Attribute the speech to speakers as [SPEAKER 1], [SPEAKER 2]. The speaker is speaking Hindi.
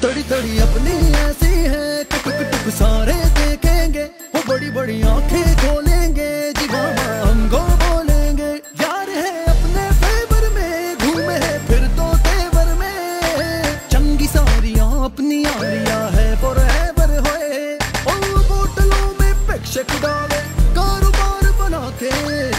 [SPEAKER 1] तड़ी तड़ी अपनी ऐसी है कि टुक टुक सारे देखेंगे, वो बड़ी बड़ी आंखें खोलेंगे, जी मामा हमको बोलेंगे। यार है अपने फेवर में, घूमे है फिर तो तेवर में, चंगी सारियां अपनी यारियां है फॉरएवर होए। और बोतलों में पैक डाले कारोबार बनाते